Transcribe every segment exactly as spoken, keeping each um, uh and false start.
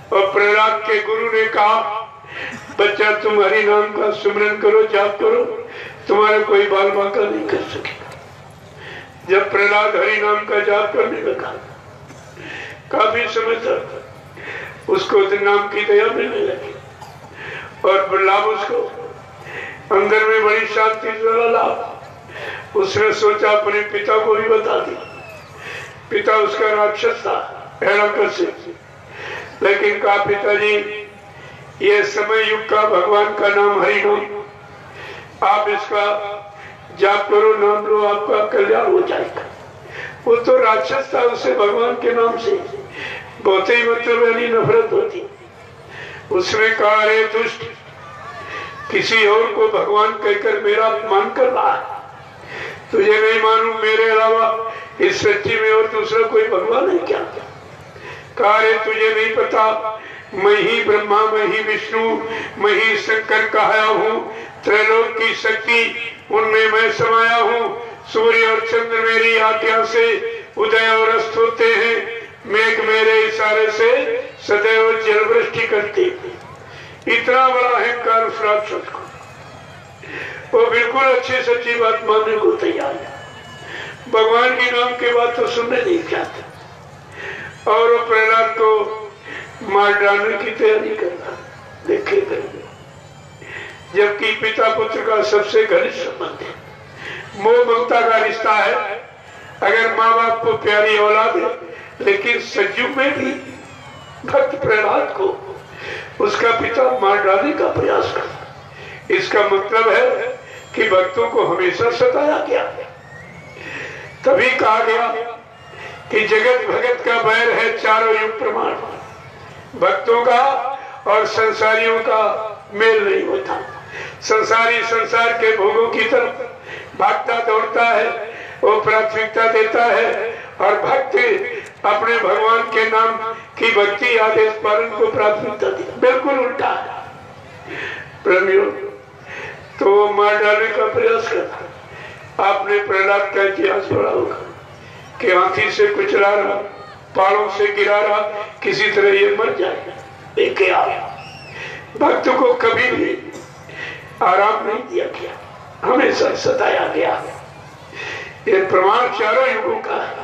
और प्रहलाद के गुरु ने कहा, बच्चा तुम हरि नाम का सुमरन करो, जाप करो, तुम्हारा कोई बाल बांका नहीं कर सकेगा। जब प्रहलाद हरि नाम का जाप करने लगा, काफी समय तक उसको नाम की दया मिलने लगी और बलराम उसको अंदर में बड़ी शांति लाभ। उसने सोचा अपने पिता को भी बता दिया। पिता उसका राक्षस था, हिरण्यकश्यप, लेकिन कहा पिताजी ये समय युग का भगवान का नाम हरि नाम, आप इसका जाप करो, नाम लो, आपका कल्याण हो जाएगा। वो तो राक्षस था, उसे भगवान के नाम से बहुत ही मतलब यानी नफरत होती। उसने कहा, अरे दुष्ट, किसी और को भगवान कहकर मेरा अपमान कर रहा है, तुझे नहीं मालूम मेरे अलावा इस सृष्टि में और दूसरा कोई भगवान है क्या? कहा, अरे तुझे नहीं पता, मैं ही ब्रह्मा, मैं ही विष्णु, मैं ही शंकर कहाया हूँ, त्रैलोक की शक्ति उनमें मैं समाया हूँ। सूर्य और चंद्र मेरी आज्ञा से उदय और अस्त होते हैं, मेघ मेरे इशारे से सदैव जल वृष्टि करते। इतना बड़ा अहंकार उस राक्षस को, वो बिल्कुल अच्छी सच्ची बात मानने को तैयार है, भगवान की नाम की बात तो सुनने नहीं चाहते। और वो प्रहलाद को मार डालने की तैयारी कर रहा, देखे गए, जबकि पिता पुत्र का सबसे घनिष्ठ संबंध है, मोह ममता का रिश्ता है। अगर माँ बाप को प्यारी औलाद है, लेकिन सज्जुग में भी भक्त प्रहलाद को उसका पिता मार डालने का प्रयास कर, इसका मतलब है कि भक्तों को हमेशा सताया गया। तभी कहा गया कि जगत भगत का बैर है चारों युग प्रमाण, भक्तों का और संसारियों का मेल नहीं होता। संसारी संसार के भोगों की तरफ भागता दौड़ता है, वो प्राथमिकता देता है, और भक्त अपने भगवान के नाम की भक्ति आदेश पालन को प्राथमिकता दी। बिल्कुल उल्टा है प्रेमियों, तो वो मार डालने का प्रयास करता। आपने प्रहलाद का इतिहास पढ़ा होगा कि हाथी से कुचला रहा, पहाड़ों से गिरा रहा, किसी तरह ये मर जाएगा, देखे आया। भक्त को कभी भी आराम नहीं दिया गया, हमेशा सताया गया। ये प्रमाण चारों युगों का है।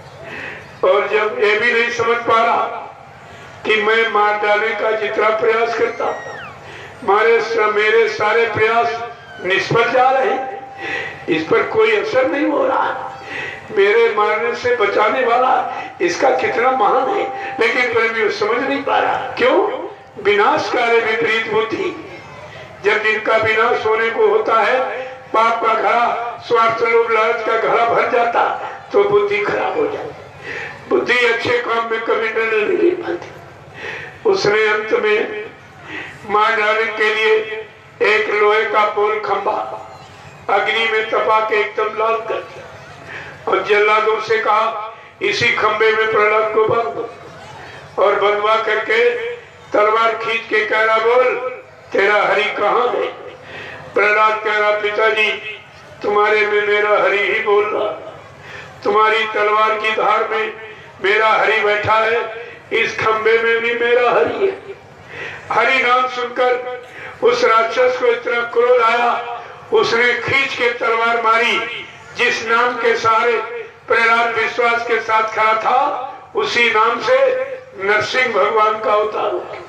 और जब ये भी नहीं समझ पा रहा कि मैं मार डालने का जितना प्रयास करता, मारे मेरे सारे प्रयास निष्फल जा रहे, इस पर कोई असर नहीं हो रहा, मेरे मारने से बचाने वाला इसका कितना महान है, लेकिन प्रेमी समझ नहीं पा रहा। क्यों? विनाशकारी विपरीत बुद्धि। जब जिनका विनाश होने को होता है, पाप का घड़ा, स्वार्थ लोभ लालच का घड़ा भर जाता, तो बुद्धि खराब हो जाती। बुद्धि अच्छे काम में कभी निर्णय नहीं ले पाती। उसने अंत में मार डालने के लिए एक लोहे का पोल खंभा अग्नि में तपा के एकदम लाल कर दिया और जल्लादों से कहा, इसी खंभे में प्रहलाद को बांध दो। और बंधवा करके तलवार खींच के कह रहा, बोल तेरा हरि कहाँ है? प्रहलाद कह रहा, पिताजी तुम्हारे में मेरा हरि ही बोल रहा, तुम्हारी तलवार की धार में मेरा हरि बैठा है, इस खंबे में भी मेरा हरि है। हरि नाम सुनकर उस राक्षस को इतना क्रोध आया, उसने खींच के तलवार मारी। जिस नाम के सहारे प्रहलाद विश्वास के साथ खड़ा था, उसी नाम से नरसिंह भगवान का अवतार हो गया।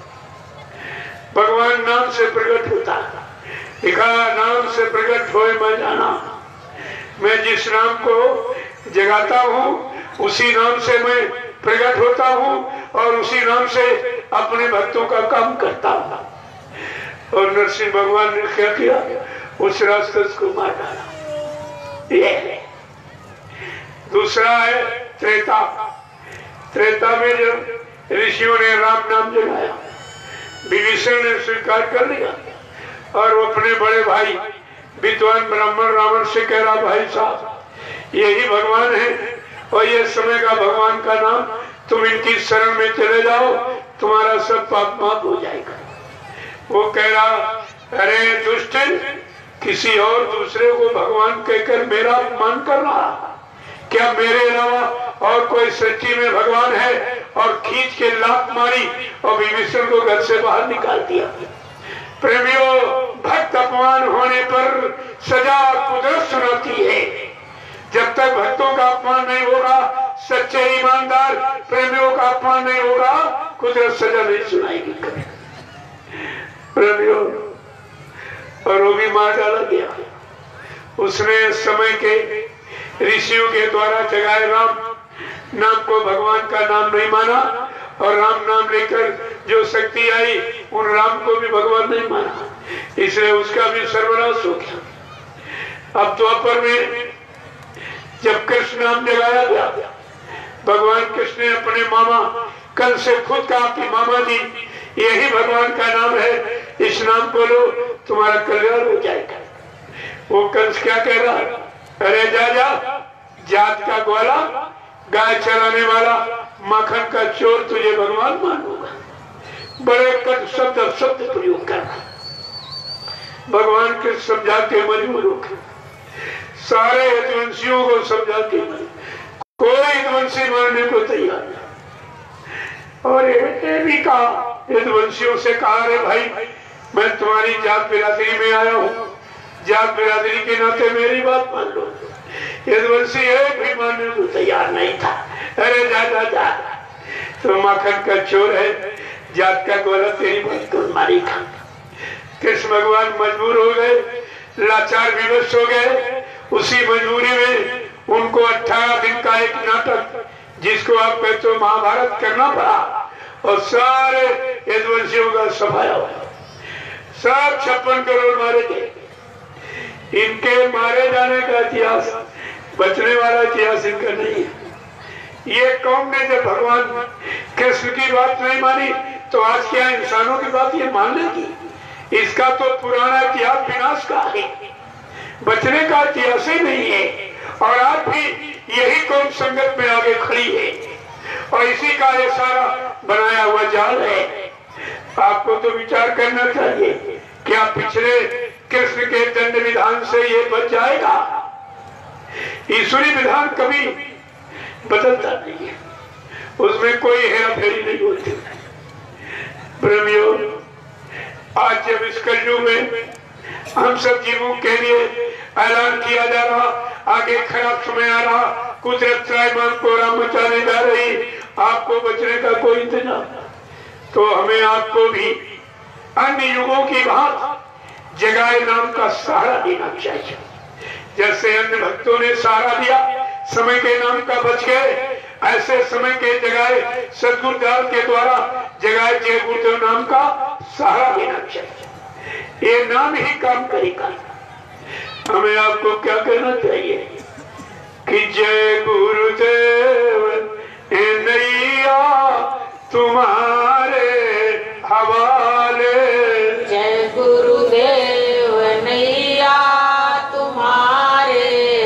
भगवान नाम से प्रकट होता है, लिखा नाम से प्रकट होए मैं जाना। मैं जिस नाम को जगाता हूँ, उसी नाम से मैं प्रकट होता हूँ और उसी नाम से अपने भक्तों का काम करता हूँ। और नरसिंह भगवान ने क्या किया? उस राक्षस को मार डाला। ये दूसरा है त्रेता। त्रेता में जब ऋषियों ने राम नाम जगाया, विभीषण ने स्वीकार कर लिया और वो अपने बड़े भाई विद्वान ब्राह्मण रावण से कह रहा, भाई साहब यही भगवान है और ये समय का भगवान का नाम, तुम इनकी शरण में चले जाओ, तुम्हारा सब पाप माफ हो जाएगा। वो कह रहा, अरे दुष्ट, किसी और दूसरे को भगवान कहकर मेरा अपमान कर रहा, क्या मेरे अलावा और कोई सच्ची में भगवान है और खींच के लात मारी और विभीषण को घर से बाहर निकाल दिया। प्रेमियों, भक्त अपमान होने पर सजा कुदरत सुनाती है। जब तक भक्तों का अपमान नहीं होगा, सच्चे ईमानदार प्रेमियों का अपमान नहीं होगा, कुदरत सजा नहीं सुनाएगी। प्रेमियों, और वो भी मार डाला गया। उसने समय के ऋषियों के द्वारा जगाए राम नाम को भगवान का नाम नहीं माना और राम नाम लेकर जो शक्ति आई उन राम को भी भगवान नहीं माना, इसलिए उसका भी सर्वनाश हो गया। अब द्वापर में जब कृष्ण नाम जगाया गया, भगवान कृष्ण ने अपने मामा कंस से खुद कहा कि मामा जी यही भगवान का नाम है, इस नाम को लो, तुम्हारा कल्याण हो जाएगा। वो कंस क्या कह रहा है? अरे जा जा, जात का ग्वाला, गाय चराने वाला, माखन का चोर, तुझे भगवान मानूंगा। बड़े कट शब्द शब्द प्रयोग करना। भगवान के समझा के मजबूर हो गए, सारे यदुवंशियों को समझा के मजबूर, कोई यदुवंशी मानने को तैयार नहीं। और ये भी कहा, यदुवंशियों से कहा, अरे भाई मैं तुम्हारी जात बिरादरी में आया हूँ, जात बिरादरी के नाते मेरी बात मान लो। यदुवंशी एक भी मानने को तैयार नहीं था। अरे जा जा जा, तो माखन का चोर है, जात का ग्वाला, तेरी बात कौन मारेगा? कृष्ण भगवान मजबूर हो गए, लाचार विवश हो गए। उसी मजबूरी में उनको अठारह दिन का एक नाटक, जिसको आप कहते हो महाभारत, करना पड़ा और सारे यदुवंशियों का सफाया हुआ। सब छप्पन करोड़ मारे गए। इनके मारे जाने का इतिहास, बचने वाला इतिहास इनका नहीं है। ये कौम ने जब भगवान कृष्ण की बात नहीं मानी तो आज क्या इंसानों की बात ये मान लेगी? इसका तो पुराना इतिहास विनाश का है, बचने का इतिहास ही नहीं है। और आज भी यही कौम संगत में आगे खड़ी है और इसी का ये सारा बनाया हुआ जाल है। आपको तो विचार करना चाहिए, क्या पिछले कृष्ण के दंड विधान से ये बच जाएगा? ईश्वरी विधान कभी बदलता नहीं है, उसमें कोई हेरा फेरी नहीं होती। प्रेमियों, आज जब इस कलयुग में हम सब जीवों के लिए ऐलान किया जा रहा, आगे खराब समय आ रहा, कुदरत त्राहिमाम को राम मचाने जा रही, आपको बचने का कोई इंतजाम, तो हमें आपको भी अन्य युगों की भांति जगाए नाम का सहारा देना चाहिए। जैसे अन्य भक्तों ने सहारा दिया, समय के नाम का बच गए, ऐसे समय के जगाए सदगुरुदास के द्वारा जगाए जय गुरुदेव नाम का सहारा देना चाहिए। ये नाम ही काम करेगा। हमें आपको क्या कहना चाहिए कि जय गुरुदेव नैया तुम्हारे हवाले, जय गुरुदेव नैया तुम्हारे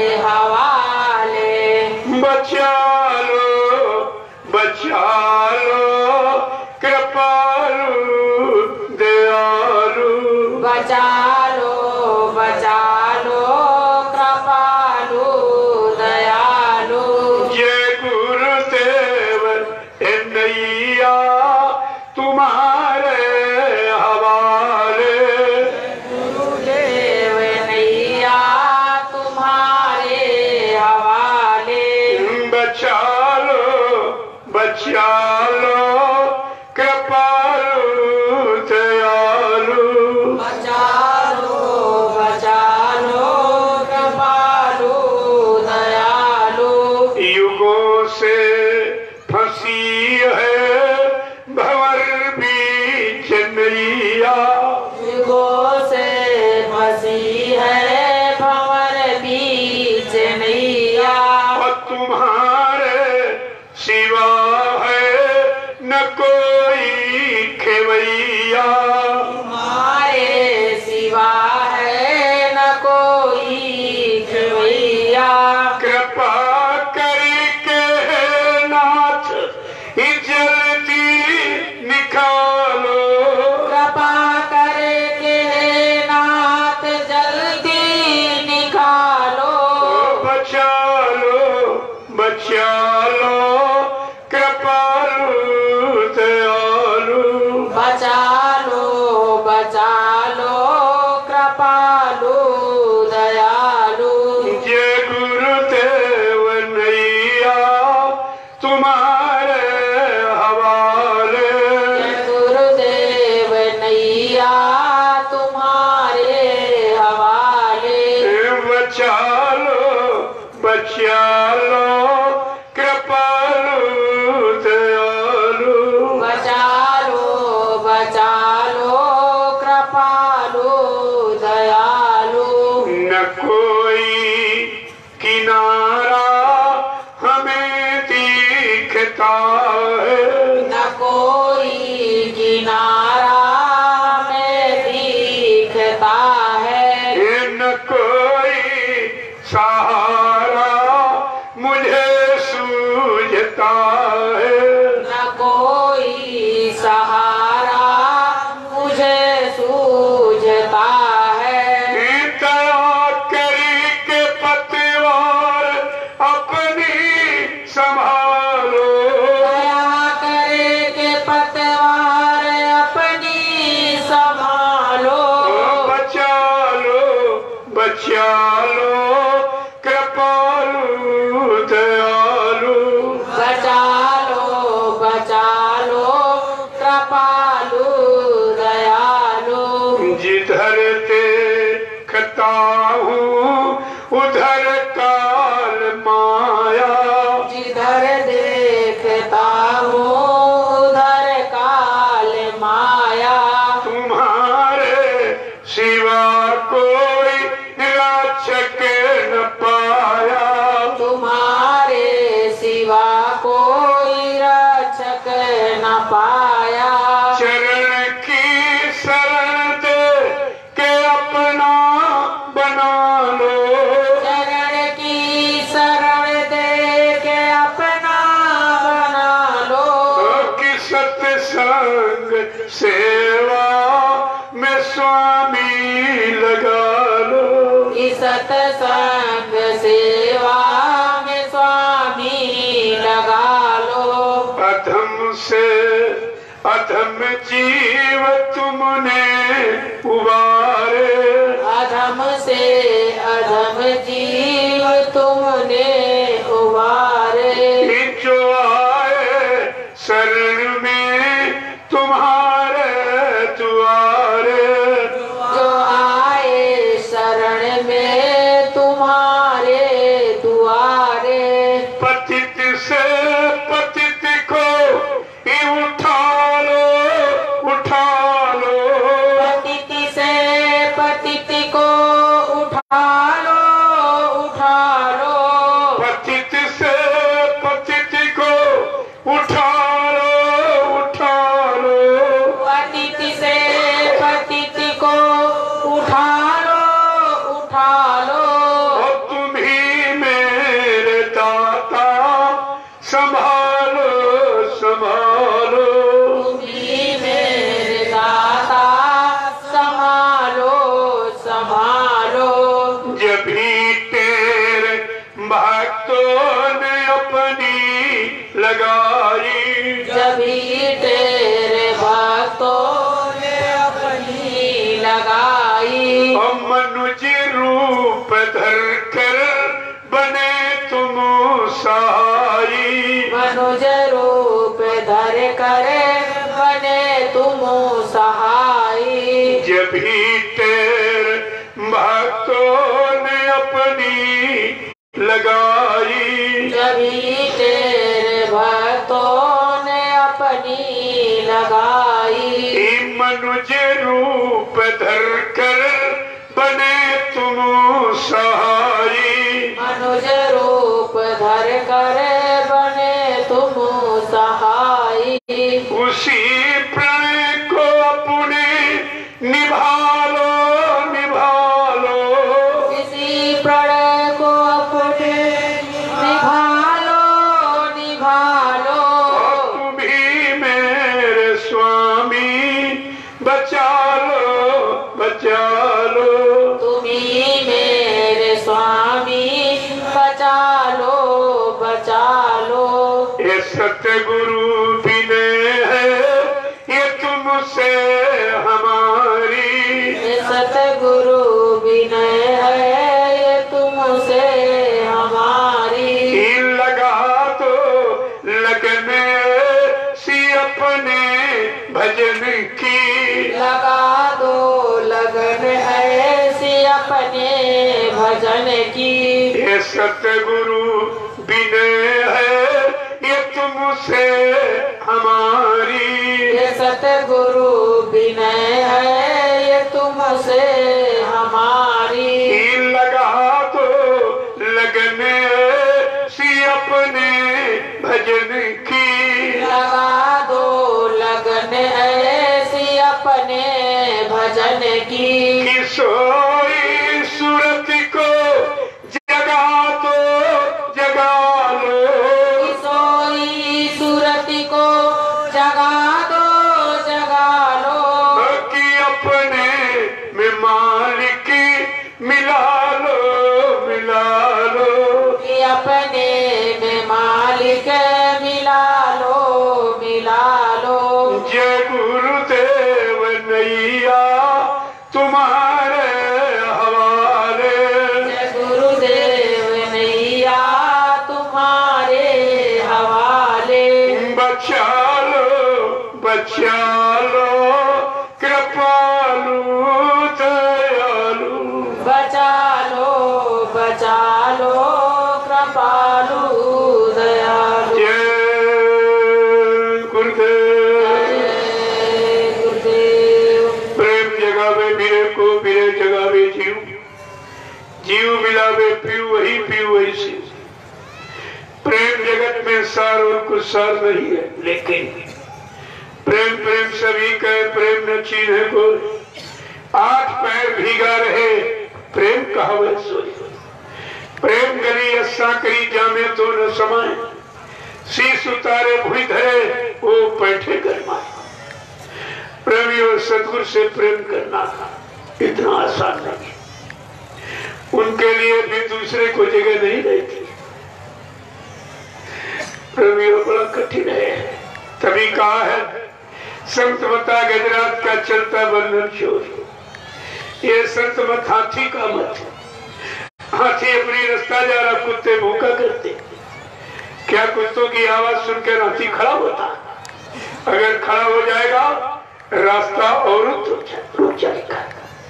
हवाले, बचा लो बचा लो कृपालु दयालु, बचा लो बचा लो कृपालु दयालु, जय गुरुदेव नैया तुम्हारे हवाले, गुरुदेव नैया तुम्हारे हवाले, बचा लो बचा लो कृपालु दयालु, बचा लो बचा लो कृपालु दयालु, युगों से फंसी है भंवर बीच नैया, युगों से फंसी है भंवर बीच नैया, और तुम्हारे सिवा है न कोई खेवैया, तुम्हारे सिवा है न कोई खेवैया, कृपा करके नाथ ही जल्दी निकालो, कृपा करके नाथ जल्दी निकालो, बचा लो बचा लो कृपालु किनारा में दिखता है। न कोई सहारा मुझे सूझता है, न कोई सहारा मुझे सूझता है। दया करी के पतवार अपनी संभालो, दया करे के पतवार अपनी संभालो। बचा लो बचा लो कृपालु दयालु, बचा लो बचा लो कृपालु दयालु। जिधर देखता हूँ उधर काल माया, जिधर देखता हूँ उधर काल माया। तुम्हारे सिवा कोई रक्षक न पाया, तुम्हारे सिवा कोई रक्षक न पाया। चरण की शरण दे के अपना बना लो, चरण की शरण दे के अपना बना लो। कि सत्संग सेवा में स्वामी लगा लो, कि सत्संग सेवा में स्वामी लगा लो। अधम से अधम जीव तुमने उबारे, अधम से अधम जीव तुमने उबारे। जो आए शरण में तुम्हारे द्वारे, जो आए शरण में तुम्हारे दुआरे। पतित से पतित को ही उठा लो उठा लो, पतित से पतित को उठा लो उठा लो। पतित से पतित को उठा लो उठा लो, पतित से पतित को उठा लो उठा लो। और तुम ही मेरे दाता संभालो संभालो, तुम्ही मेरे दाता संभालो संभालो। जब भी तेरे भक्तों ने अपनी लगाई, जब ही तेरे भक्तों ने अपनी लगाई। और मनुज रूप धर कर बने तुम सहाई, मनुज रूप धर कर बने तुम सहाई। जब भी तेरे भक्तों ने अपनी लगाई, जब ही तेरे भक्तों ने अपनी लगाई। मनुज रूप धर कर बने तुम सहाई, मनुज रूप धर कर बने तुम सहाई। उसी प्रणय को अपने निभा लो निभा लो, इसी प्रणय को अपने निभा लो निभा लो। और तुम ही मेरे स्वामी बचा लो बचा लो, तुम्ही मेरे स्वामी बचा लो बचा लो। ये सतगुरु विनय है ये तुमसे हमारी, ये सतगुरु विनय है ये तुमसे हमारी। ही लगा दो लगने सी अपने भजन की, लगा दो लगन ऐसी अपने भजन की। ये सतगुरु विनय है ये तुमसे हमारी, ये सतगुरु विनय है ये तुमसे हमारी। ही लगा दो लगने सी अपने भजन की, लगा दो लगन है भजन की। कि सोई सूरत को जगा दो जगा लो, कि सोई सूरत को जगा दो जगा लो, कि अपने में मालिक मिला लो मिला लो, कि अपने में मालिक मिला लो मिला लो। जय गुरुदेव नैया तुम्हारे हवाले, जय गुरुदेव नैया तुम्हारे हवाले। बचा लो बचा लो कृपालु दयालु, बचा लो बचा लो कृपालु दयालु। जय गुरुदेव। जय गुरुदेव। प्रेम जगावे बीरे को बीरे जगावे जीव, जीव मिलावे पीऊ वही पीऊ वही शिव। प्रेम जगत में सार और कुछ सार नहीं है, लेकिन प्रेम प्रेम सभी कहे प्रेम न चीन्हे कोई। आठ पैर भीगा रहे प्रेम कहावे सोई, प्रेम गली अस्सा करी जामे तो न समाए, शीश उतारे भूई धरे वो बैठे गरमाए। प्रेमी और सदगुरु से प्रेम करना इतना आसान नहीं, उनके लिए भी दूसरे को जगह नहीं रहती। प्रेमी और बड़ा कठिन है, तभी कहा है संत मता गजरात का चलता बंधन चोर। ये संत मत हाथी का मत, हाथी अपनी रास्ता जा रहा कुत्ते भूखा करते, क्या कुत्तों की आवाज सुनकर हाथी खड़ा होता? अगर खड़ा हो जाएगा रास्ता और रुक जाएगा।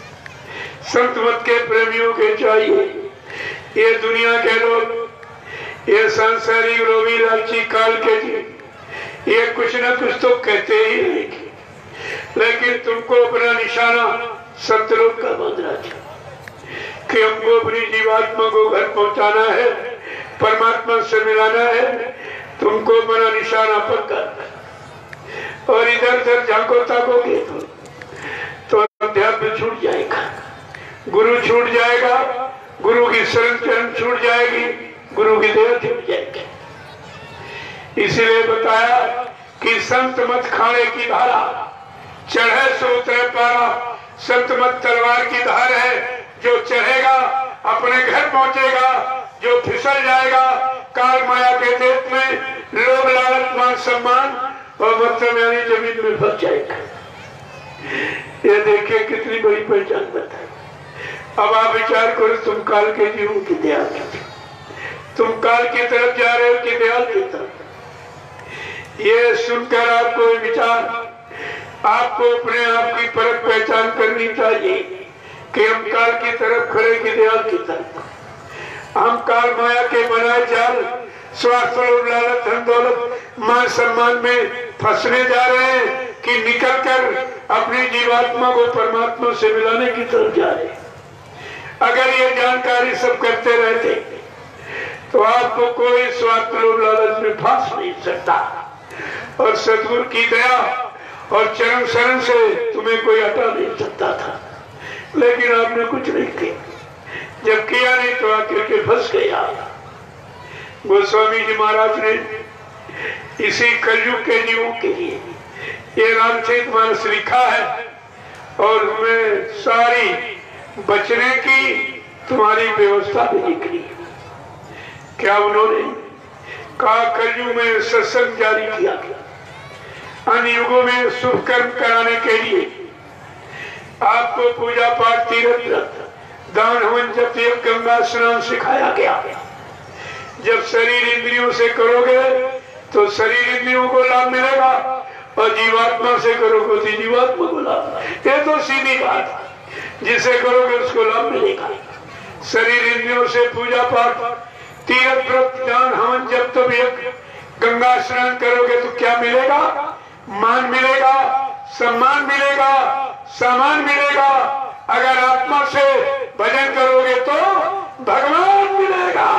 संत मत के प्रेमियों के चाहिए, ये दुनिया के लोग, ये सांसारिक रोवी लालची काल के जी, ये कुछ न कुछ तो कहते ही रहेंगे, लेकिन तुमको अपना निशाना सतलोक का बांधना चाहिए कि हमको अपनी जीवात्मा को घर पहुंचाना है, परमात्मा से मिलाना है। तुमको अपना निशाना पक्का, और इधर उधर झांको ताकोगे तो अध्यात्म छूट जाएगा, गुरु छूट जाएगा, गुरु की शरण चरण छूट जाएगी, गुरु की देह छूट जाएगी। इसीलिए बताया कि संत मत खाने की धारा, चढ़े सो उतरे पारा। संत मत तलवार की धार है, जो चढ़ेगा अपने घर पहुंचेगा, जो फिसल जाएगा काल माया के देश में लोभ लालच मान सम्मान और मतलब यानी जमीन में फंस जाएगा। ये देखिए कितनी बड़ी पहचान बताई। अब आप विचार करो, तुम काल के जीवों की दयाल की, तुम काल की तरफ जा रहे हो कि दयाल की तरफ। ये सुनकर आपको विचार, आपको अपने आप की परख पहचान करनी चाहिए कि हम काल की तरफ खड़े की दयाल की तरफ। हम काल माया के बनाए जाल स्वार्थ और लालच धन दौलत मान सम्मान में फंसने जा रहे हैं कि निकलकर अपनी जीवात्मा को परमात्मा से मिलाने की तरफ जा रहे हैं। अगर ये जानकारी सब करते रहते तो आपको कोई स्वार्थ और लालच में फंस नहीं सकता, और सदगुरु की दया और चरण शरण से तुम्हें कोई हटा नहीं सकता था। लेकिन आपने कुछ नहीं किया, जब किया नहीं तो आकर के फंस गया। गोस्वामी जी महाराज ने इसी कलयुग के जीवों के लिए ये रामचरितमानस लिखा है, और हमें सारी बचने की तुम्हारी व्यवस्था भी निकली। क्या उन्होंने कहा? कलयुग में सत्संग जारी किया गया, अन्य युगों में शुभ कर्म कराने के लिए आपको पूजा पाठ तीर्थ व्रत दान हवन जप योग गंगा स्नान सिखाया गया। जब शरीर इंद्रियों से करोगे तो शरीर इंद्रियों को लाभ मिलेगा, और जीवात्मा से करोगे तो जीवात्मा को लाभ। ये तो सीधी बात, जिसे करोगे उसको लाभ मिलेगा। शरीर इंद्रियों से पूजा पाठ तीर्थ व्रत दान हवन जप तप योग गंगा स्नान करोगे तो क्या मिलेगा? मान मिलेगा, सम्मान मिलेगा, सामान मिलेगा। अगर आत्मा से भजन करोगे तो भगवान मिलेगा।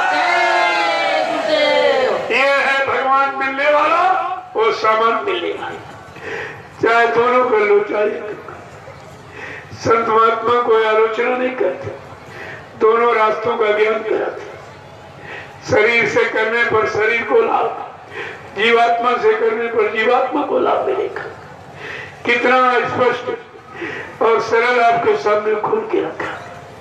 ये है भगवान मिलने वाला, वो सामान मिलेगा। चाहे दोनों कर लो, चाहे संत महात्मा कोई आलोचना नहीं करते, दोनों रास्तों का ज्ञान कराते। शरीर से करने पर शरीर को लाभ, जीवात्मा से करने पर जीवात्मा को लाभ मिलेगा। कितना स्पष्ट और सरल आपके सामने खोल के रखा,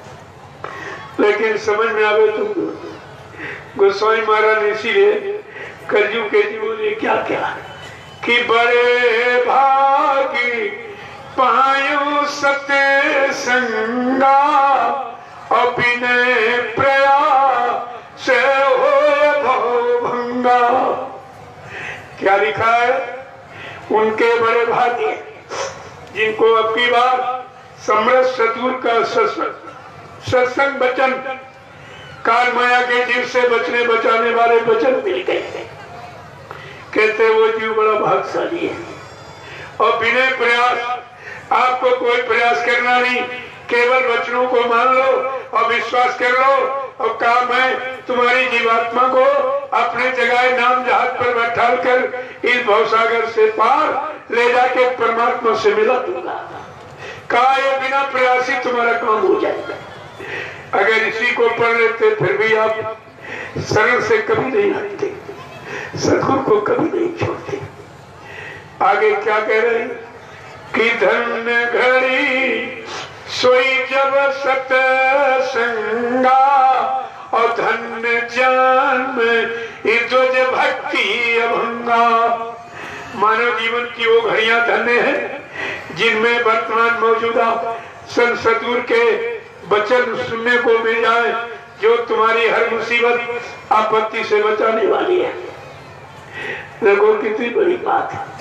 लेकिन समझ में आवे तो गोस्वामी महाराज ने इसीलिए कलयुग के जीवों ने क्या क्या कि बड़े भागी पायो सत्य संगा और बिनय प्रयास से हो भंगा। क्या लिखा है? उनके बड़े भाग्य जिनको अब की बार समृद्ध सतगुरु का सत्संग सत्संग वचन, काल माया के जीव से बचने बचाने वाले वचन मिल गए हैं। कहते वो जीव बड़ा भाग्यशाली है। और बिना प्रयास, आपको कोई प्रयास करना नहीं, केवल वचनों को मान लो और विश्वास कर लो और काम है तुम्हारी जीवात्मा को अपने जगह नाम जहाज पर बैठा कर इस भवसागर से पार ले जाके परमात्मा से मिला दूंगा। कहा ये बिना प्रयासी तुम्हारा काम हो जाएगा। अगर इसी को पढ़ लेते फिर भी आप शरण से कभी नहीं हटते, सदगुरु को कभी नहीं छोड़ते। आगे क्या कह रहे हैं कि धन्य घड़ी सोई जब सत्संगा और धन्य जन्म इद्वज भक्ति अभंगा। मानव जीवन की वो घड़ियां धन्य हैं जिनमें वर्तमान मौजूदा संत सतगुरु के वचन सुनने को मिल जाए, जो तुम्हारी हर मुसीबत आपत्ति से बचाने वाली है। देखो कितनी बड़ी बात है।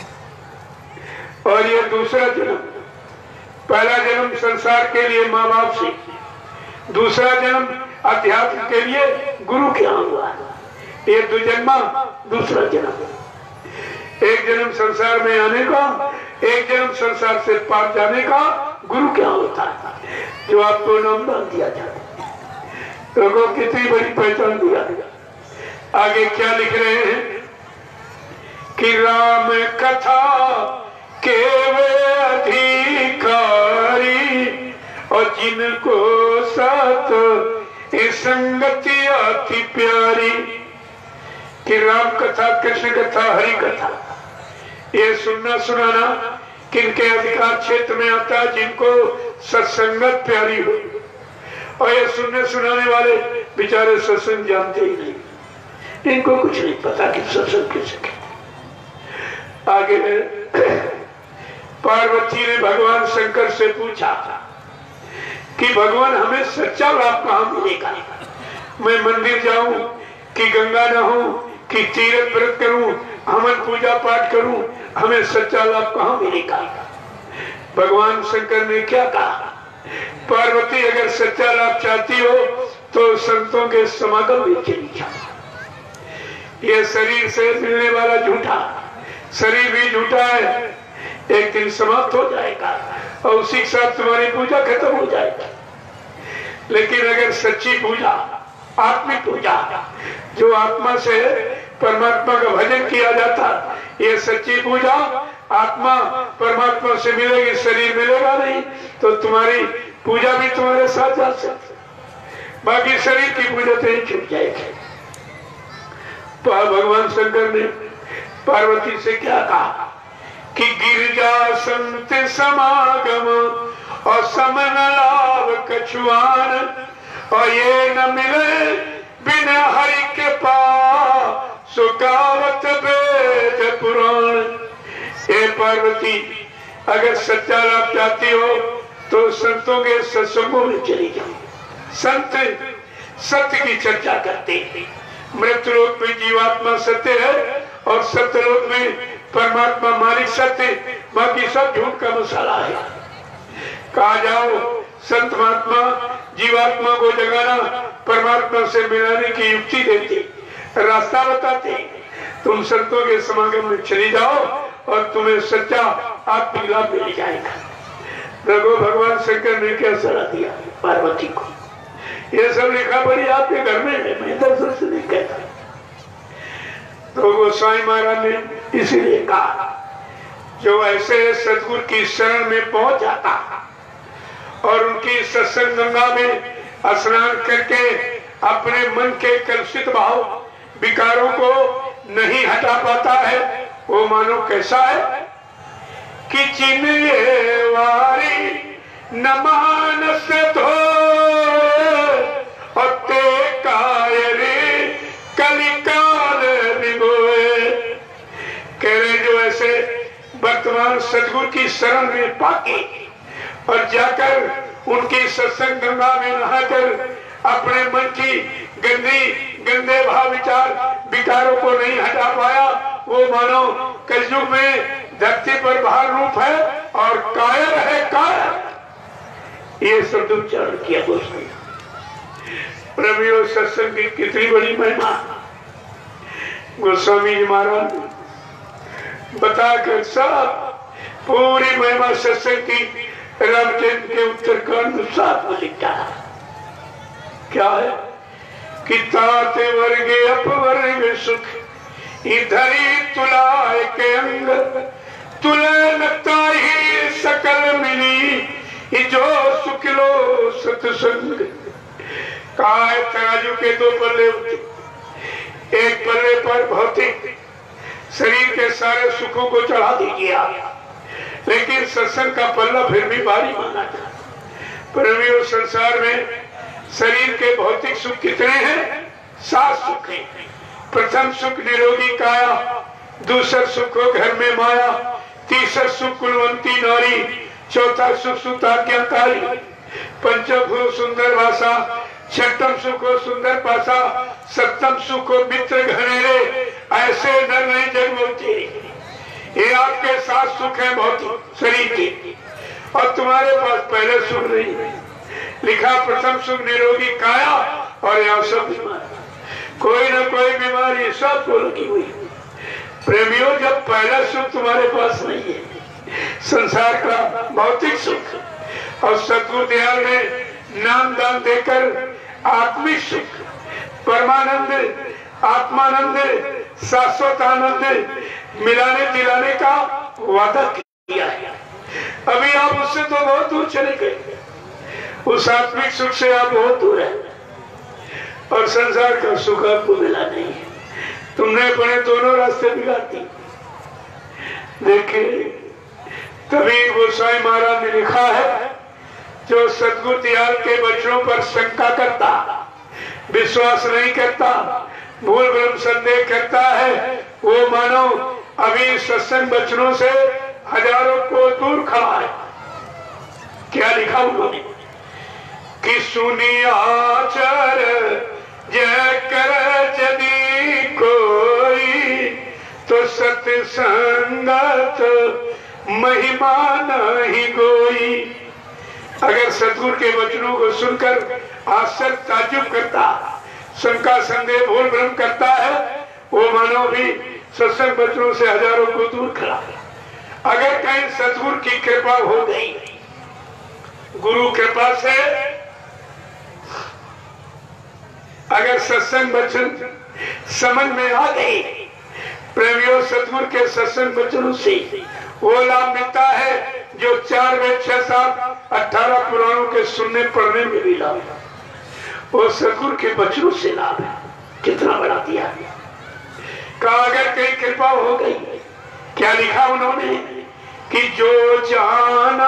और ये दूसरा जन्म, पहला जन्म संसार के लिए माँ बाप से, दूसरा जन्म अध्यात्म के लिए गुरु के यहाँ हुआ। ये दुजन्मा दूसरा जन्म, एक जन्म संसार में आने का, एक जन्म संसार से पार जाने का गुरु क्या होता है, जो आपको नामदान दिया जाता है। लोगों कितनी बड़ी पहचान दिया। आगे क्या लिख रहे हैं कि राम कथा के वे अधिकारी और जिनको सत संगति अति प्यारी। कि राम कथा, कृष्ण कथा, हरि कथा ये सुनना सुनाना किनके अधिकार क्षेत्र में आता है? जिनको सत्संगत प्यारी हो। और ये सुनने सुनाने वाले बेचारे सत्संग जानते ही नहीं, इनको कुछ नहीं पता कि सत्संग कैसे कहते। आगे पार्वती ने भगवान शंकर से पूछा कि भगवान हमें सच्चा लाभ कहाँ मिलेगा? मैं मंदिर जाऊं कि गंगा नहाऊं कि तीर्थ व्रत करूं, हवन पूजा पाठ करूं, हमें सच्चा लाभ कहाँ मिलेगा? भगवान शंकर ने क्या कहा? पार्वती अगर सच्चा लाभ चाहती हो तो संतों के समागम में चली जाओ। ये शरीर से मिलने वाला झूठा, शरीर भी झूठा है, एक दिन समाप्त हो जाएगा और उसी के साथ तुम्हारी पूजा खत्म हो जाएगा। लेकिन अगर सच्ची पूजा, आत्मिक पूजा, जो आत्मा से परमात्मा का भजन किया जाता, ये सच्ची पूजा आत्मा परमात्मा से मिलेगी, शरीर मिलेगा नहीं, तो तुम्हारी पूजा भी तुम्हारे साथ जा सकती, बाकी शरीर की पूजा तो ही छूट जाएगी। तो भगवान शंकर ने पार्वती से क्या कहा कि गिरजा संत समागम और समन लाभ कछुआन और ये न मिले बिना हरि के पास सुकावत वेद पुराण। हे पार्वती, अगर सच्चा लाभ चाहती हो तो संतों के सत्संगों में चली जाओ। संत सत्य की चर्चा करते हैं। मृत्यु लोक में जीवात्मा सत्य है और सत्यलोक में परमात्मा मालिक सत्य, बाकी सब झूठ का मसाला है। कहा जाओ संत महात्मा जीवात्मा को जगाना, परमात्मा से मिलाने की युक्ति देते, रास्ता बताते। तुम संतों के समागम में चली जाओ और तुम्हें सच्चा आत्मिक लाभ मिल जाएगा। देखो भगवान शंकर ने क्या सलाह दिया पार्वती को। ये सब लिखा पड़ी आपके घर में है, मैं दर्शन से नहीं कहता। तो गोस्वामी महाराज ने इसीलिए कहा, जो ऐसे सदगुरु की शरण में पहुंच जाता और उनकी सत्संग गंगा में स्नान करके अपने मन के कलुषित भाव विकारों को नहीं हटा पाता है, वो मानो कैसा है कि चिन्ह वारी न मानस धो और ते कायरे कलिकाल विगोए। कह रहे जो ऐसे वर्तमान सदगुरु की शरण में पाके और जाकर उनकी सत्संग गंगा में नहाकर अपने मन की गंदी गंदे भाव विचार विकारों को नहीं हटा पाया, वो मानो कलयुग में धरती पर भार रूप है और कायर है कायर। ये शब्द उच्चारण किया गोस्वामी। प्रभु सत्संग की कितनी बड़ी महिमा गोस्वामी जी महाराज बताकर सब पूरी महिमा सत्संग की रामचंद्र के उत्तरकांड में साथ में लिखा है। क्या है कि तात वर्गे अपवर्ग सुख इधरी तुलाए के अंग तुले लगता ही सकल मिली जो सुख लो सत्संग। कहा है तराजू के दो पल्ले होते, एक पल्ले पर भौतिक शरीर के सारे सुखों को चढ़ा दीजिए आप, लेकिन सत्संग का पल्ला फिर भी भारी माना था। परमेश्वर संसार में शरीर के भौतिक सुख कितने हैं? सात सुख हैं। प्रथम सुख निरोगी काया, दूसरा सुख हो घर में माया, तीसरा सुख कुलवंती नारी, चौथा सुख सुताज्ञाकारी, पंचम हो सुंदर भाषा, छठम सुख हो सुंदर पासा, सप्तम सुख हो मित्र घनेरे, ऐसे नर नहीं जन्मते। ये आपके सात सुख हैं भौतिक शरीर के, और तुम्हारे पास पहले सुख नहीं है। लिखा प्रथम सुख निरोगी काया, और यहाँ सब बीमारी, कोई ना कोई बीमारी सबको लगी हुई। प्रेमियों, जब पहला सुख तुम्हारे पास नहीं है, संसार का भौतिक सुख, और सतगुरु दयाल ने नाम दान देकर आत्मिक सुख, परमानंद, आत्मानंद, शाश्वत आनंद मिलाने दिलाने का वादा किया है। अभी आप उससे तो बहुत दूर चले गए, उस आत्मिक सुख से आप बहुत दूर हैं, और संसार का सुख आपको मिला नहीं है। तुमने अपने दोनों रास्ते बिगाड़ दिए। देखिए, तभी गोसाई महाराज ने लिखा है, जो सतगुरु दयाल के वचनों पर शंका करता, विश्वास नहीं करता, भूल भ्रम संदेह करता है, वो मानो अभी सत्संग वचनों से हजारों को दूर खड़ा है। क्या लिखा उन्होंने कि सुनी आचर जय कर यदि कोई तो सत्संगत महिमा नहीं कोई। अगर सतगुरु के वचनों को सुनकर आश्चर्य ताज्जुब करता, शंका संदेह भूल भ्रम करता है, वो मानो भी सत्संग वचनों से हजारों को दूर खड़ा है। अगर कहीं सतगुरु की कृपा हो गई, गुरु कृपा से अगर सत्संग वचन समझ में आ गई, प्रेमियों, सतगुरु के सत्संग वचनों से वो लाभ मिलता है जो चार वेद, छह सात अठारह पुराणों के सुनने पढ़ने में भी लाभ है, वो सतगुरु के वचनों से लाभ है। कितना बड़ा दिया है। कहा अगर कहीं कृपा हो गई, क्या लिखा उन्होंने कि जो जाना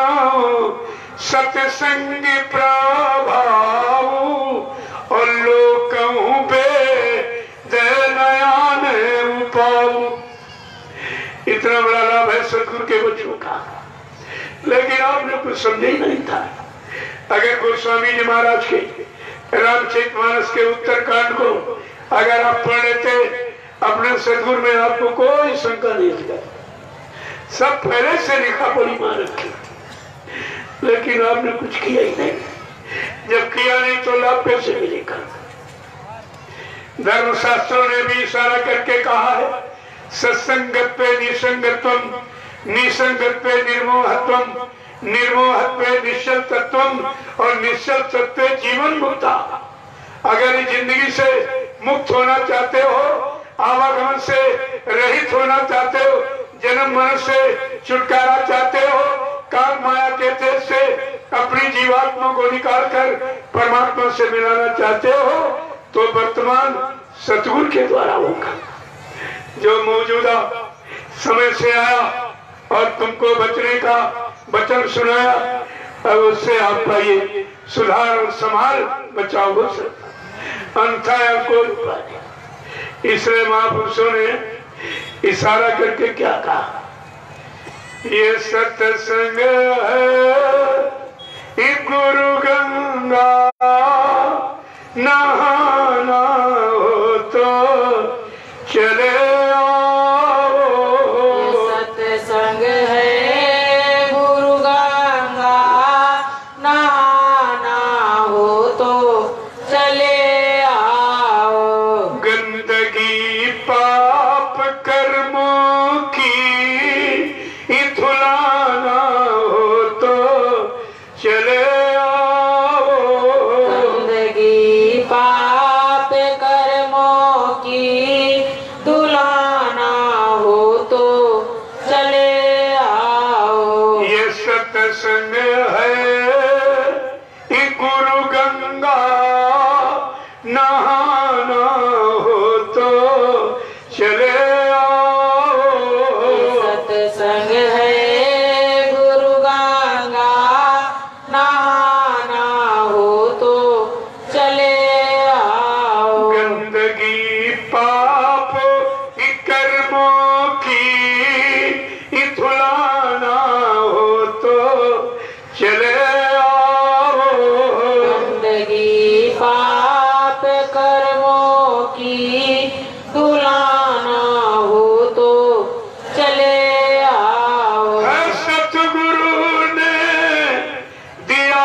सत्संग प्रभाव और लोकहूं बे दयान पाऊ। इतना बड़ा लाभ है सतगुरु के वचनों का, लेकिन आपने कुछ समझे ही नहीं था। अगर गोस्वामी जी महाराज के रामचरितमानस के उत्तरकांड को अगर आप पढ़ लेते, अपने सतगुरु में आपको कोई शंका नहीं थी, सब पहले से लिखा पड़ी मान रखी, लेकिन आपने कुछ किया ही नहीं। जब किया नहीं तो लाभ कैसे मिलेगा? धर्मशास्त्रों ने भी इशारा करके कहा है, सत्संगत पे निसंगत्वम, निसंगत पे निर्मोहत्वम, निर्मोहत पे निश्चल तत्वम, और निश्चल तत्व जीवन मुक्ता। अगर इस जिंदगी से मुक्त होना चाहते हो, आवागमन से रहित होना चाहते हो, जन्म मरण से छुटकारा चाहते हो, काम माया के तेज से अपनी अपनी जीवात्मा को निकाल कर परमात्मा से मिलाना चाहते हो तो वर्तमान सतगुरु के द्वारा होगा। जो मौजूदा समय से आया और तुमको बचने का वचन सुनाया, अब उससे आपका ये सुधार और संभाल बचाव हो सकता, अन्यथा कोई उपाय नहीं। इसलिए महापुरुषों ने इशारा करके क्या कहा, ये सत्संग है ये गुरु गंगा, नहाना हो तो चले आओ। सत्संग है गुरु गंगा, नहाना हो तो चले आओ। गंदगी पाप कर्मों की धुलाना हो तो चले आओ। गंदगी पाप कर्मों की धुलाना हो तो चले आओ। ये सत्संग है ये गुरु गंगा, नहाना हो तो चले आओ। सत्संग है गुरु गंगा, नहाना हो तो चले आओ। गंदगी पाप कर्मों की धुलाना हो तो चले आओ। गंदगी पाप कर्मों की धुलाना हो तो चले आओ। है सतगुरु ने दिया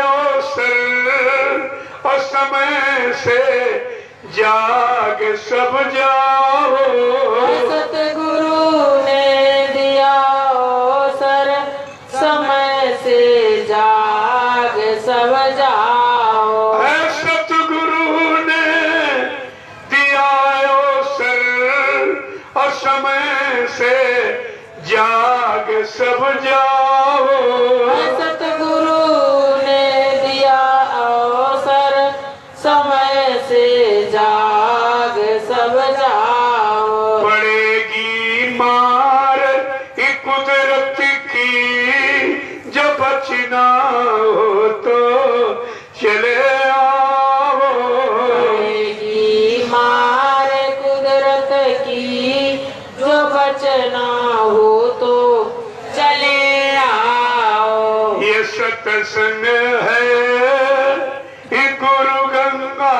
अवसर और समय से जाग सब जाओ। सतगुरु ने दिया अवसर, समय से जाग सब जाओ। है सतगुरु ने दिया अवसर और समय से जाग सब जाओ। सतगुरु ने दिया अवसर, समय से जाग सब जाओ। पड़ेगी मार ये कुदरत की, जब बचना हो तो चले आओ। पड़ेगी मार कुदरत की, जो बचना हो तो चले आओ। ये सत्संग है ये गुरु गंगा,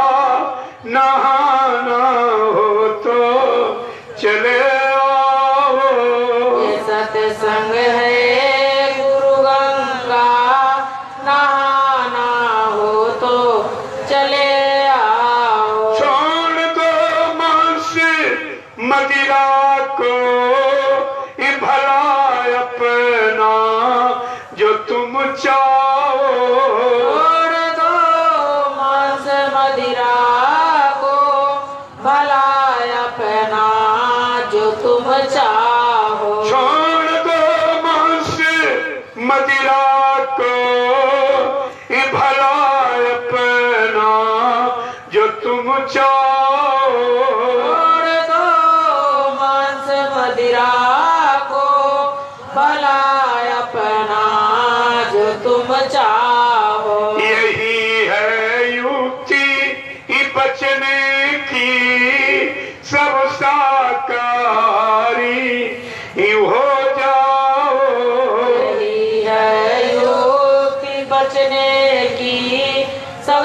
नहाना हो तो चले आओ। ये सत्संग है गुरु गंगा, नहाना हो तो चले आओ। छोड़ दो मांस मदिरा को, ये भला अपना जो तुम चाहो। छोड़ दो मांस मदिरा को, भला अपना जो तुम चाहो। छोड़ दो मांस मदिरा को, ये भला अपना जो तुम चाहो। छोड़ दो मांस मदिरा को, भला अपना जो तुम चाहो। यही है युक्ति ये बचने की, सब साकारी ही हो जाओ। यही है युक्ति बचने की, सब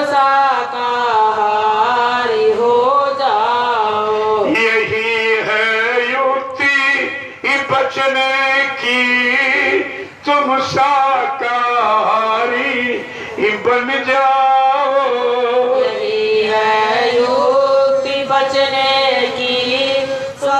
शाकाहारी हो जाओ। यही है युक्ति ये बचने की, तुम शाकाहारी ही बन जाओ। यही है युक्ति बचने की, सब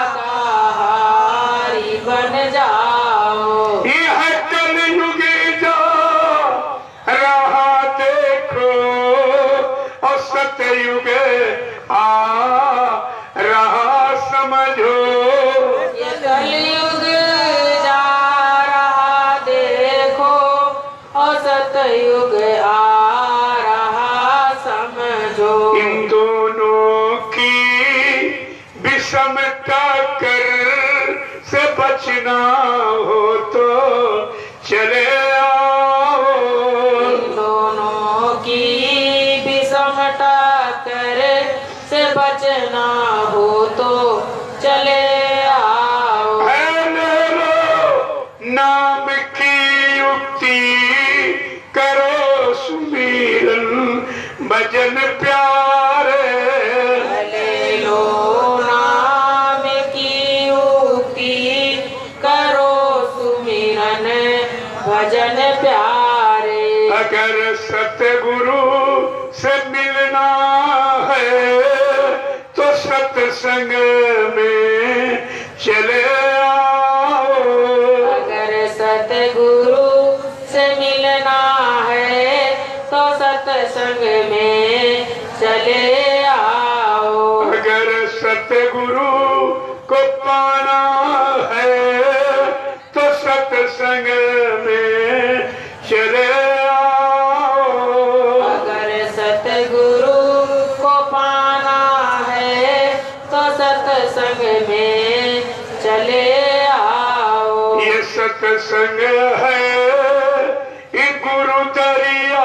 शाकाहारी बन जाओ। ये है कलयुग जा रहा देखो, और सतयुग आ रहा समझो। ये कलयुग जा रहा देखो, और युग आ रहा समझो। इन दोनों की विषमता कर से बचना हो तो चले आओ। इन दोनों की विषमता कर से बचना हो तो चले आओ। है ले लो नाम की युक्ति करो सुमिरन भजन प्यारे। ले लो नाम की युक्ति करो सुमिरन भजन प्यारे। अगर सतगुरु से मिलना है तो सत्संग में चले आओ। अगर सतगुरु से मिलना है तो सत्संग में चले आओ। अगर सतगुरु को पाना है तो सत्संग में चले आओ। अगर सतगुरु को पाना है तो सत्संग में चले आओ। ये सत्संग है ये गुरु दरिया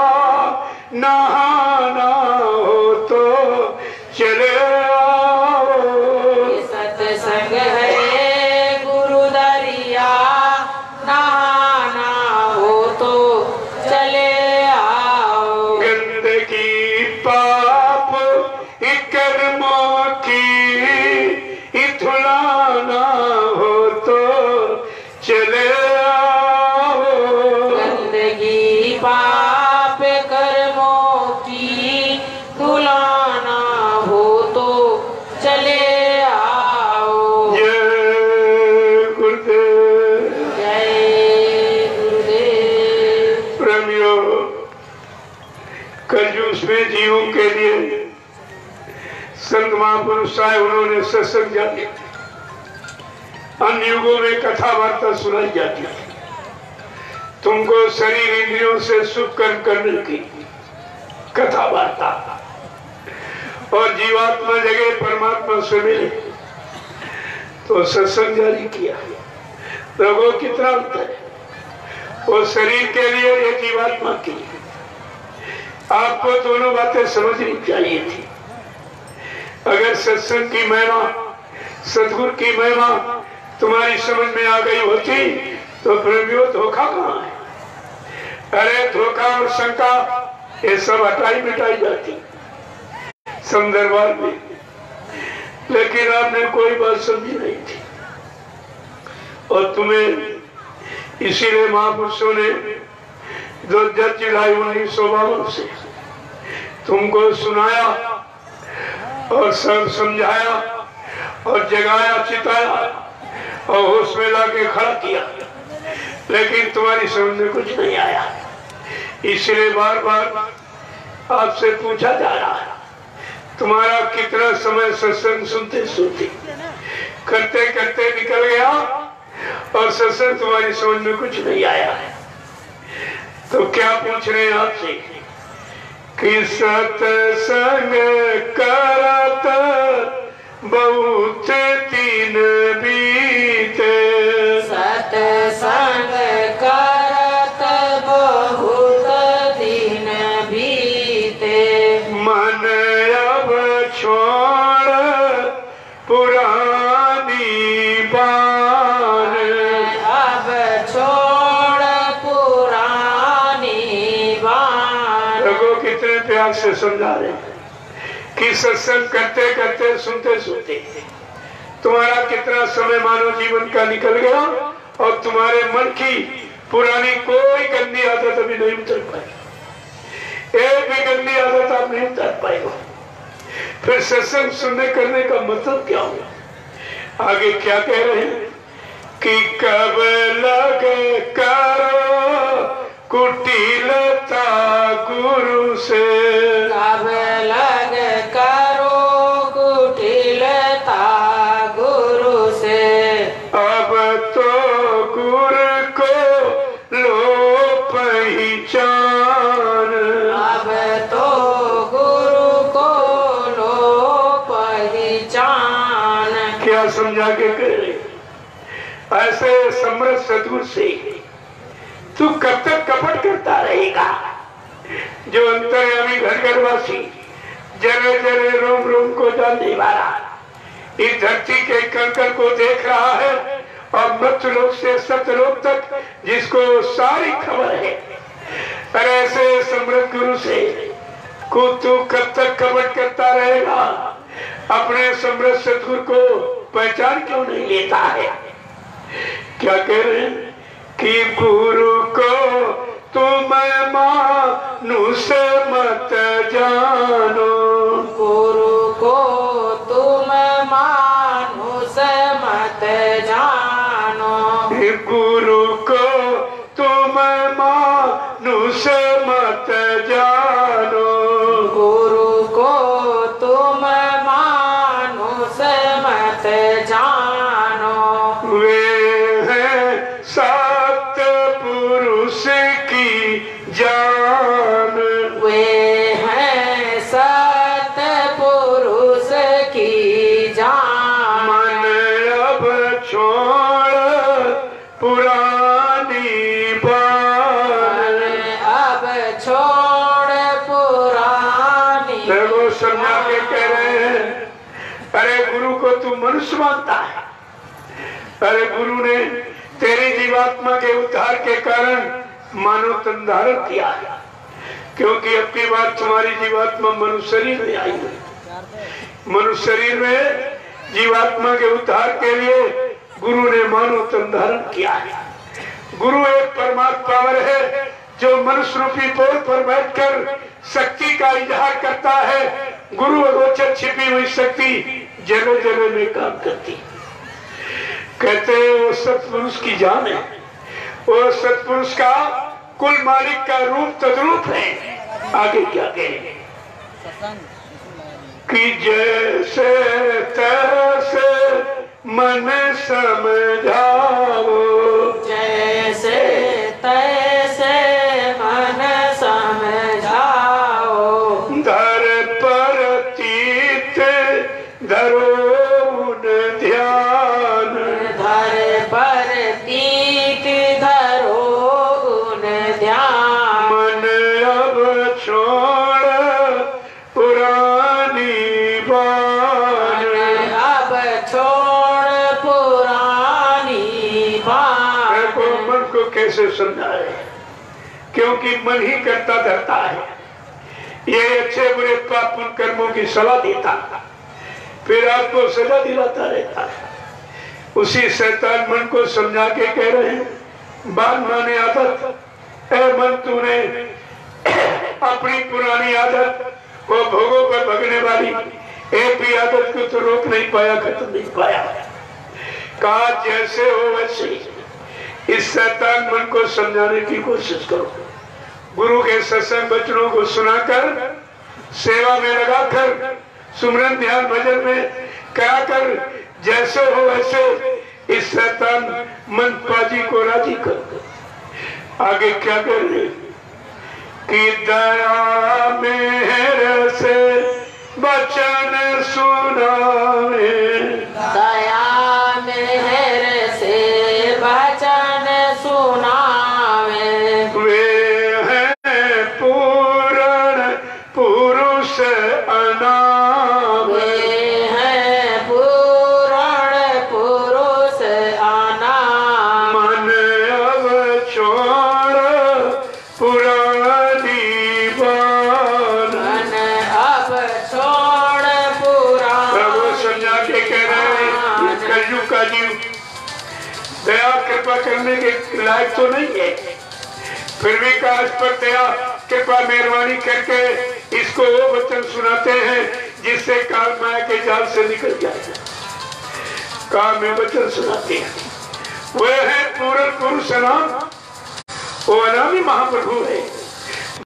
नहाना हो तो चले आओ। ये सत्संग है गुरु दरिया नहाना हो तो चले आओ। गंदगी पाप ये कर्मों की ये धुलाना हो तो चले आओ। गंदगी पाप कर्मों की धुलाना हो तो चले आओ। जय गुरुदेव। जय गुरुदेव। प्रेमियों, कलयुग में जीवों के लिए संत महापुरुष आए, उन्होंने सत्संग जारी। अन्य युगों में कथा वार्ता सुनाई जाती है तुमको शरीर इंद्रियों से सुख कर्म करने की कथा वार्ता, और जीवात्मा जगह परमात्मा से मिले तो सत्संग जारी किया। लोगों कितना अंतर है, वो शरीर के लिए, ये जीवात्मा के लिए। आपको दोनों बातें समझनी चाहिए थी। अगर सत्संग की महिमा, सतगुरु की महिमा तुम्हारी समझ में आ गई होती तो प्रेमियों धोखा कहाँ है? अरे धोखा और शंका ये सब हटाई मिटाई जाती संदर्भात में, लेकिन आपने कोई बात समझी नहीं थी। और तुम्हें इसीलिए महापुरुषों ने जो जज चिढ़ाई उन्नीस सौ बावन से तुमको सुनाया और सब समझाया और जगाया, चिताया और होश में लाके खड़ा किया, लेकिन तुम्हारी समझ में कुछ नहीं आया। इसलिए बार बार आपसे पूछा जा रहा है, तुम्हारा कितना समय सत्संग सुनते सुनते करते करते निकल गया और सत्संग तुम्हारी समझ में कुछ नहीं आया है। तो क्या पूछ रहे हैं आपसे कि सत्संग करत बहुत दिन बीते। सत्संग करत बहुत दिन बीते। मन अब छोड़ पुरानी बान। अब छोड़ पुरानी बान। लोगों कितने प्यार से समझा रहे हैं कि सत्संग करते करते सुनते सुनते तुम्हारा कितना समय मानव जीवन का निकल गया और तुम्हारे मन की पुरानी कोई गंदी आदत अभी नहीं उतर पाई। एक भी गंदी आदत आप नहीं उतार पाएगा। फिर सत्संग सुनने करने का मतलब क्या हुआ? आगे क्या कह रहे हैं कि कब लग करो कुटिलता गुरु से। कब लग करो कुटिलता गुरु से। अब तो गुरु को लो पहचान। ऐसे समर्थ सदगुरु से तू कब तक कपट करता रहेगा? जो अंतर्यामी घर घरवासी जरे जरे रोम रोम को जानने वाला इस धरती के कंकड़ को देख रहा है और मृत्यु लोक से सत्यलोक तक जिसको सारी खबर है, और ऐसे समृद्ध गुरु से को तू कब तक कपट करता रहेगा? अपने समृद्ध सदगुरु को पहचान क्यों नहीं लेता है? क्या कह रहे हैं कि गुरु को तुम मानुष मत जानो, गुरु को तुम मानुष मत जानो, गुरु को तुम मानुष मत जानो, गुरु को तुम मानुष मत जानो, वे हैं सत्पुरुष की जान, वे हैं सत्पुरुष की जान, मन अब छोड़ पुरानी बात, अब छोड़ पुरानी। देखो समझा के कह रहे हैं, अरे गुरु को तू मनुष्य मानता है, अरे गुरु ने तेरी जीवात्मा के उद्धार के कारण मानव तन धारण किया, क्योंकि अपनी बार तुम्हारी जीवात्मा मनुष्य शरीर में आई है। मनुष्य शरीर में जीवात्मा के उद्धार के लिए गुरु ने मानव तन धारण किया है। गुरु एक परमात्मा पावर है जो मनुष्य रूपी पोल पर बैठकर शक्ति का इजहार करता है। गुरु अगोचर छिपी हुई शक्ति जगह जगह में काम करती है। कहते हैं वो सत्पुरुष की जान है, वो सत्पुरुष का कुल मालिक का रूप तद्रूप है। आगे क्या कहें कि जैसे तैसे मन समझाओ, जैसे तैसे मन समझाओ, धर पर तीत धरो उन ध्यान, धर पर तीत धरो उन ध्यान, मन अब छोड़ पुरानी बात, अब छोड़ पुरानी बात। को मन को कैसे समझाए, क्योंकि मन ही करता धरता है। ये अच्छे बुरे पाप पुण्य कर्मों की सलाह देता, फिर आपको सजा दिलाता रहता है। उसी शैतान मन को समझा के कह रहे हैं, बाल माने आदत, ए मन तूने अपनी पुरानी आदत वो भोगों पर भगने वाली एक भी आदत को तो रोक नहीं पाया, खत्म नहीं पाया। कहा जैसे हो वैसे इस शैतान मन को समझाने की कोशिश करो। गुरु के सत्संग वचनों को सुनाकर, सेवा में लगाकर, सुमरन ध्यान भजन में कराकर, जैसे हो वैसे इस शैतान मन पाजी को राजी कर। आगे क्या कर रहे कि दया मेहर से वचन सुनावे, दया मेहर से वचन सुनावे, वे हैं पूर्ण पुरुष अनाम, वे हैं पूर्ण पुरुष अनाम, मन अब छोड़ पुरानी बात, मन अब छोड़ पुरानी। प्रभु समझा के कह रहे हैं, कलयुग का जीव दया कृपा करने के लायक तो नहीं है, फिर भी काश पर दया कृपा मेहरबानी करके इसको वो वचन सुनाते हैं जिससे काल माया के जाल से निकल जाए। काल में वचन सुनाते हैं, वह है पूर्ण पुरुष नाम, वो अनामी महाप्रभु है।